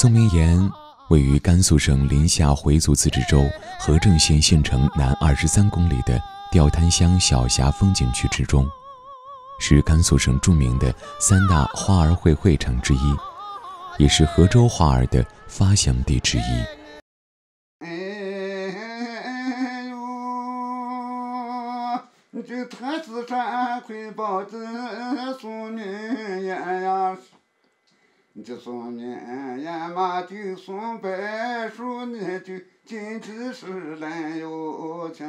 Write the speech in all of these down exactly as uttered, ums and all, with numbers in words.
宋明岩位于甘肃省临夏回族自治州和正县县城南二十三公里的吊滩乡小峡风景区之中，是甘肃省著名的三大花儿会会场之一，也是河州花儿的发祥地之一。 这太子山魁宝子宋明岩呀，这宋明岩嘛就宋白树，你就经济是来有钱。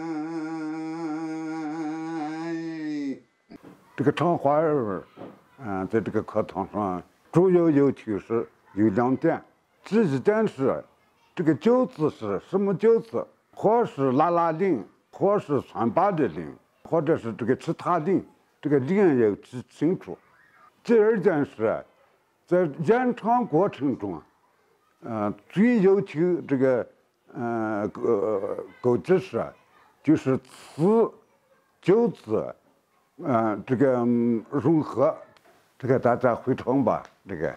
这个唱花儿，嗯，在这个课堂上主要要求是有两点，第一点是这个轿子是什么轿子，或是拉拉铃，或是穿把的铃，或者是这个其他铃，这个铃要记清楚。第二件事，在演唱过程中，呃，最要求这个呃高高级是，就是词轿子，呃，这个、嗯、融合，这个大家会唱吧？这个。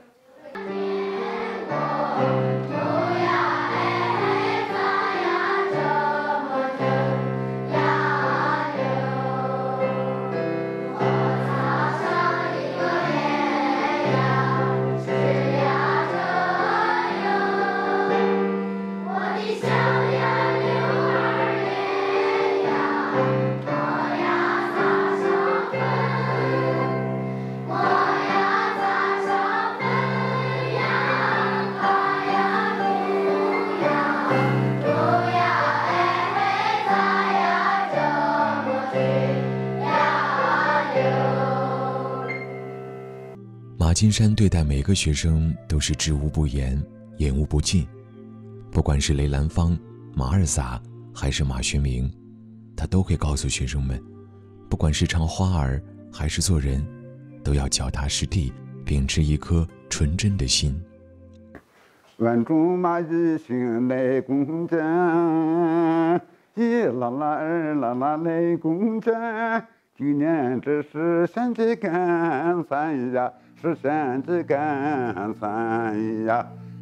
马金山对待每个学生都是知无不言，言无不尽。不管是雷兰芳、马尔撒还是马学明，他都会告诉学生们，不管是唱花儿还是做人，都要脚踏实地，秉持一颗纯真的心。 万众马一行来攻坚，一啦啦二啦啦来攻坚，今年这是县级干三呀，是县级干三呀。